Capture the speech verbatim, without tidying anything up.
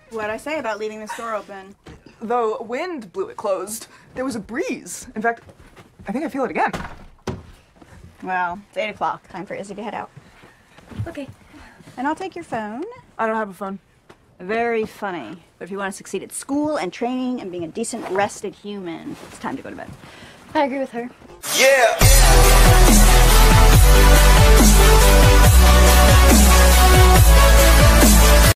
What'd I say about leaving this door open? The wind blew it closed. There was a breeze. In fact, I think I feel it again. Well, it's eight o'clock. Time for Izzie to head out. Okay. And I'll take your phone. I don't have a phone. Very funny. But if you want to succeed at school and training and being a decent, rested human, it's time to go to bed. I agree with her. Yeah.